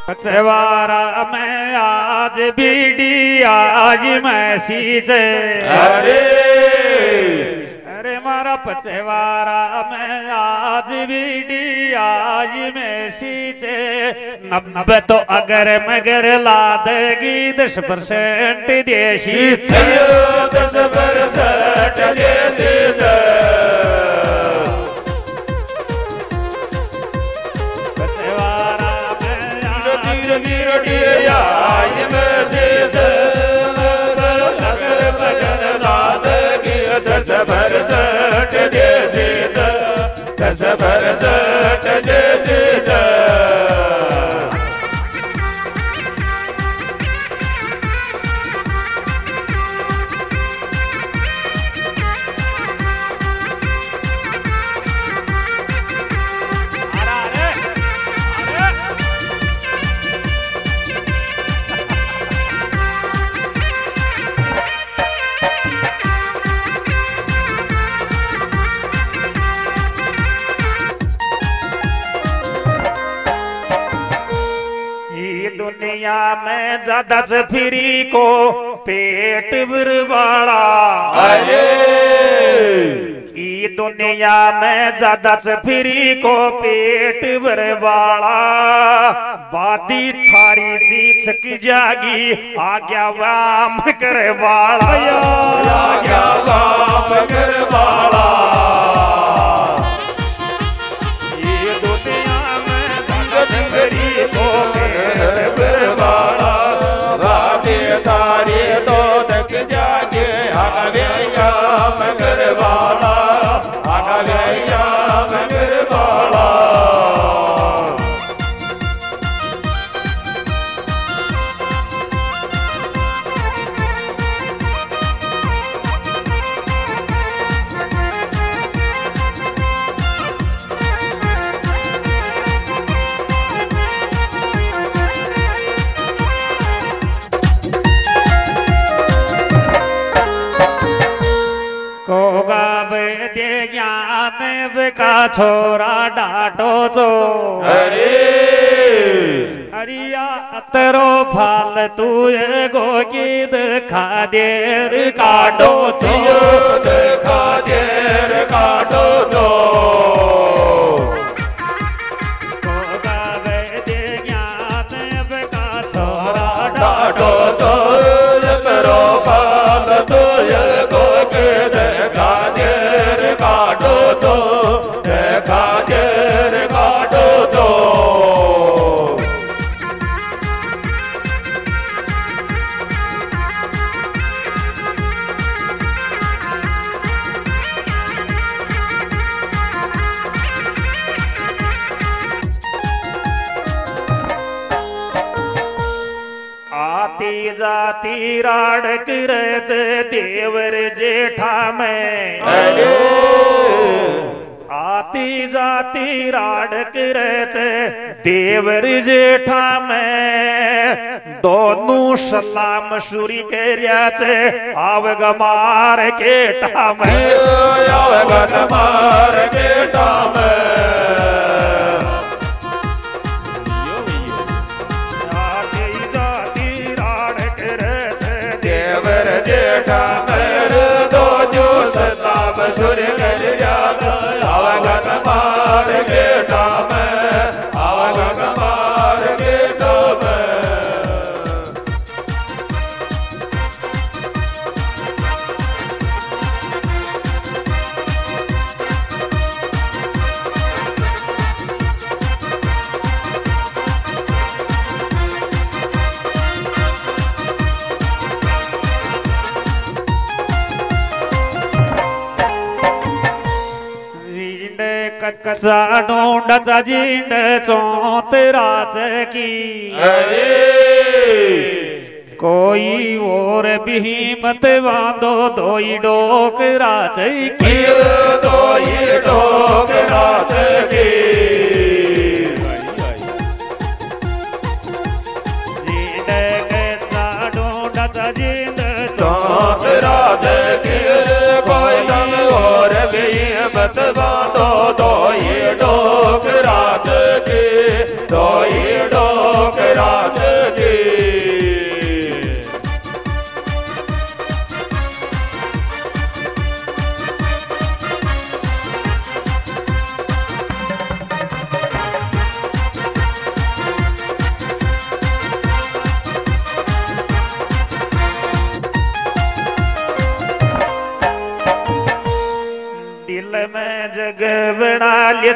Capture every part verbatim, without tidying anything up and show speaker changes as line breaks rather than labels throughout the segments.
पचवारा में आज बीडी आज मैसीज
अरे
अरे मारा पचवारा में आज बीडी आज मैसीज नब्बे तो अगर मगर ला देगी दस परसेंट देशी
दस परसेंट देशी दस भरसठ जैसे दस भरसठ जैसे
दुनिया में ज्यादा से फ्री को पेट भरवाड़ा
अरे
ये दुनिया में ज्यादा से फ्री को पेट भरवाड़ा बादी थारी दी छक जागी आज्ञा वाम करवाड़ा
आज्ञा वाम करवाड़ा
ये दुनिया में ज्यादा से फ्री को
तारे तो तक जागे आगया मगर वाला आगया मगर वाला
का छोरा डाटो तो
अरे
अरिया अतरो फाल तू गो की दिखा देर काटो तो
दिखा देर काटो तो
छोरा
डाटो तो अतरो फाल तू गो की दिखा देर काटो तो देखा देर काटो तो
आती जाती राड़क रच देवर जेठा में
अरे
आती जाती राड़क रच देवर जेठा में दोनों सलाम शुरी के से आवग मार केटा में
आवग मार केटा में जेठा मेरे दो जो सलाम सुर कर जाता आवगन मार बेटा में आवगन मार बेटा में
कसा ढूंढचा जिंड चौतराच की
अरे
कोई और बिहिमत बांधो दोई डोकराच की
दोई डोकराच की चौतराच की कोई और बिहिमत बांधो दो ये डोक रात के दो ये डोक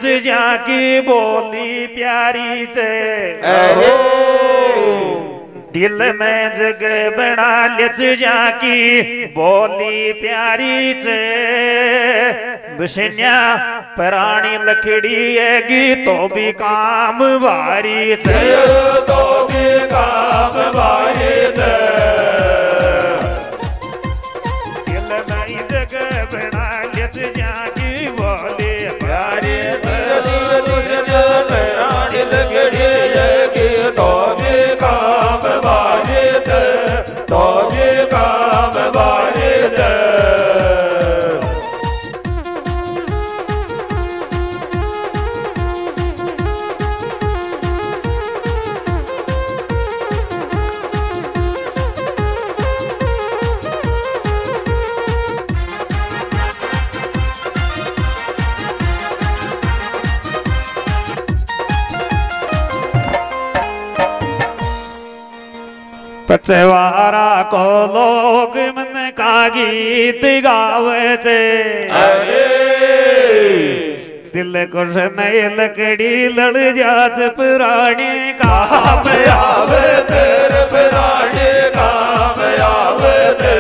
लिच जाकी बोली प्यारी से
अरे
दिल में जगह बना लिच जाकी बोली प्यारी से बिशन्या प्राणी लकड़ी हैगी तो भी काम भारी से
तो भी काम भारी से
दिल में जगह बना लिच जाकी बोली प्यारी
प्राणी लकड़ी हैगी तो भी काम भारी से तो भी काम भारी से
पचवारा को लोग मन का गीत गावे थे
अरे
दिल को नई लकड़ी लड़ जात पुराने काम
आवे तेरे पुराने काम आवे ते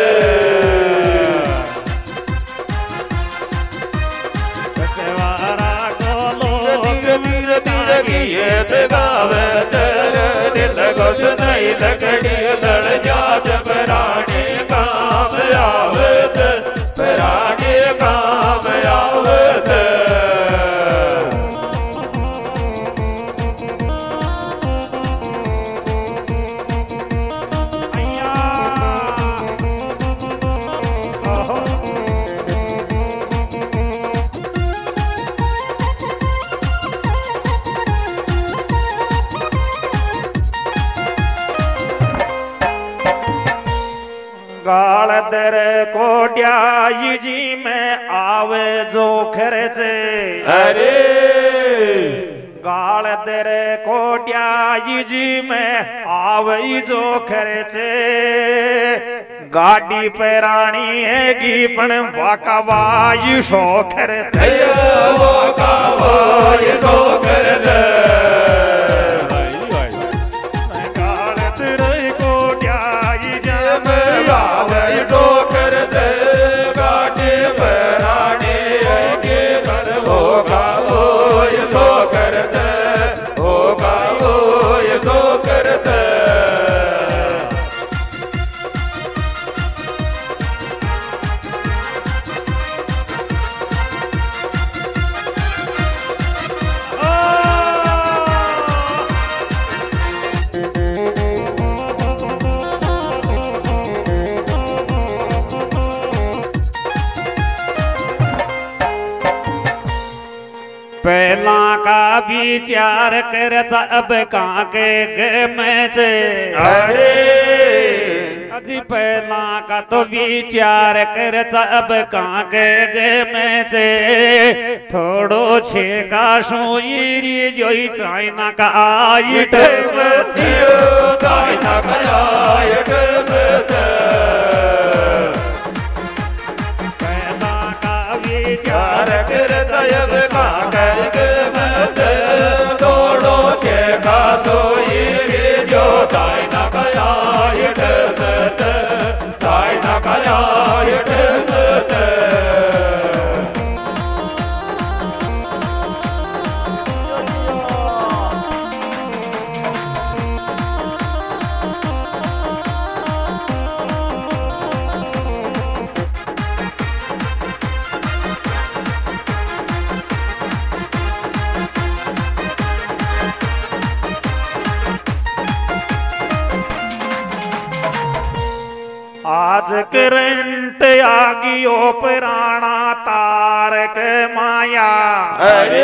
पचवारा को लोग
धीरे धीरे गीत गावे तेरे दिल को नई लकड़ी लड़ जात पुराने काम आवे ते पुराने काम आवे ते
गाल दर कोड्याई जी में आवे जो खर्चे
अरे
गाल दर कोड्याई जी में आवे जो खर्चे गाड़ी पैरानी हैगी पण वाका वायु शो खर्चे
वो का वो ये तो कर दे
गाल दर कोड्याई जी में
आवे तो कर दे गाड़ी पराने के कर वो का वो ये तो कर दे वो का वो ये तो कर दे
पहला का विचार कर अब कहाँ के में से
अरे
अजी पहला का तो विचार कर अब कहाँ के में से थोड़ो छे का सोई जोई चाइना का आइट
दियो चाइना का आइट
पहला का विचार
कर तब का तोड़ो के का सोई जो चाइना का आइट चाइना का आइट
आज करंट आगियो पुराना तारक माया
अरे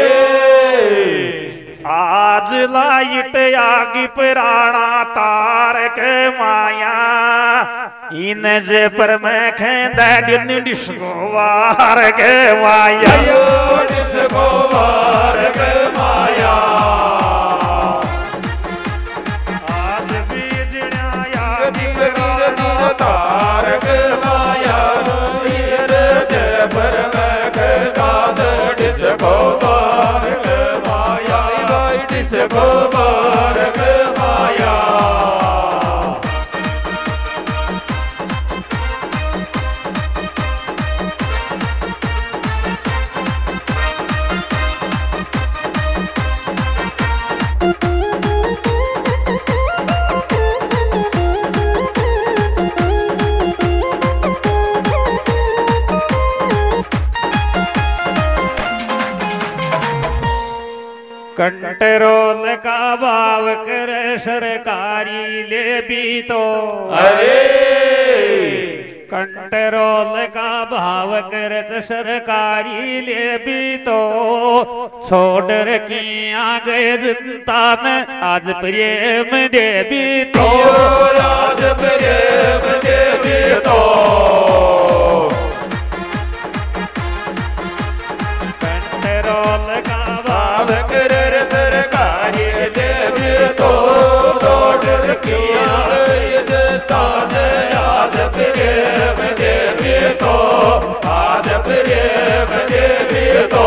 आज लाइट आगी पुराना तारक माया इन जे पर मैं खेंदा दिन डिस्को वार के माया
डिस्को वार के माया
आज बिजड़ाया
तारक माया पर मैं खेंदा डिस्को वार के जिसको मार्ग माया
कंट्रोल का भाव कर सरकारी ले भी तो
अरे
कंट्रोल का भाव कर सरकारी ले भी तो छोड़ रखी आगे जनता ने आज प्रेम दे भी तो
आज प्रेम दे भी तो
कंट्रोल का
भाव कर सरकारी दे भी तो छोड़ रखी आगे जनता ने आज प्रेम दे भी तो आज प्रेम दे भी तो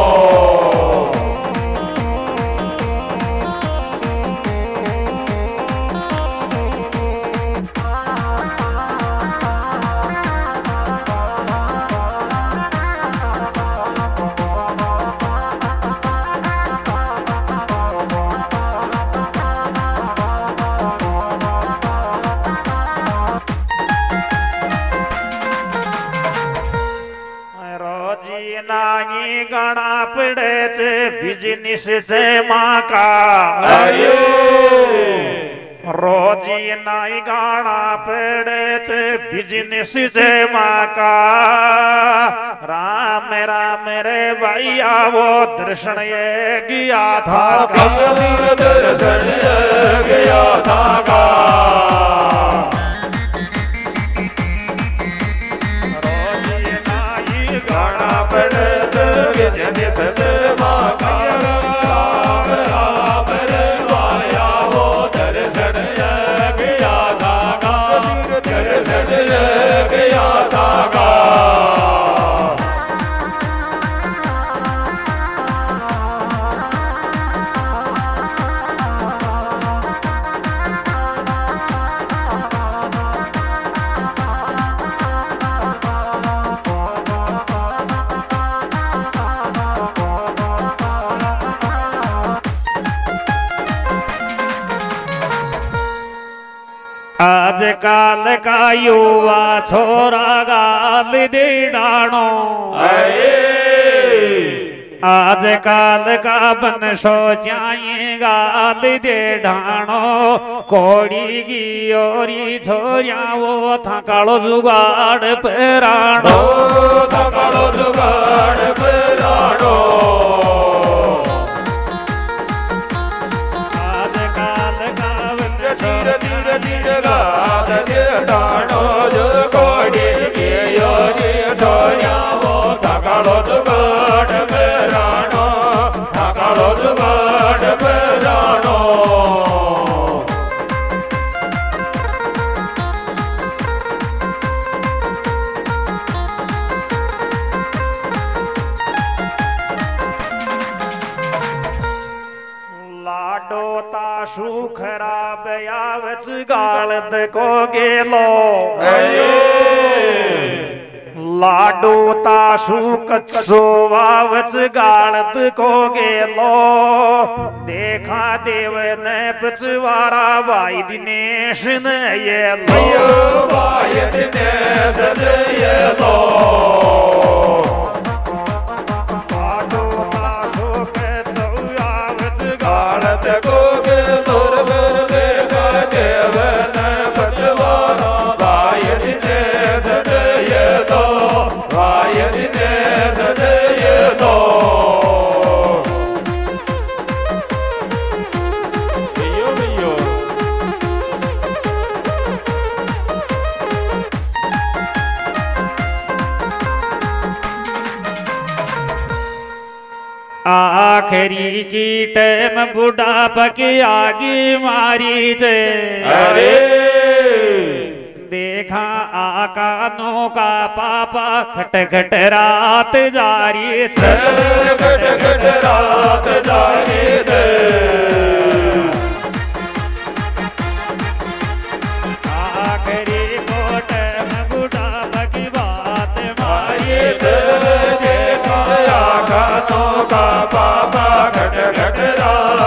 नाई गणा पड़े चे बिजनेस से माँ का रोजी नाई गाना पड़े चे बिजनेस से माँ का राम राम रे भैया वो दर्शन ये गया था
दर्शन गया था का गाना पड़े बिजनेस से माँ का राम राम रे माया वो दर्शन गया था का दर्शन गया था का
आज काल का युवा छोरा गाल दे डाणो आज काल का बन सो जाए गाल दे डाणो कोड़ी की ओरी छोरिया वो था कालो जुगाड़ पेराणो
था कालो जुगाड़ पेराणो धीरे धीरे धीरे गाद दे डाणो जो कोड़ी के योरी छोरिया वो थकालो जुगाड़ पेराणो थकालो जुगाड़ पेराणो
ताशु खराब यावच गालत को गेलो लाडो ताशु कच्चो वावच गालत को गेलो देखा देव ने पचवारा भाई दिनेश ने ये लो
भाई दिनेश ने ये लो को के तोर बर देखा देव ने पचवारा भाई दिनेश ने ये दो भाई दिनेश ने ये दो भैयो भैयो
आखिरी की टाइम बुढ़ापा की आगे मारी जे
अरे
देखा आका नौका पापा खट खट रात जारी
खट खट रात जारी थे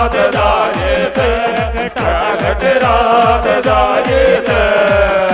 रात जाए घट रात जाए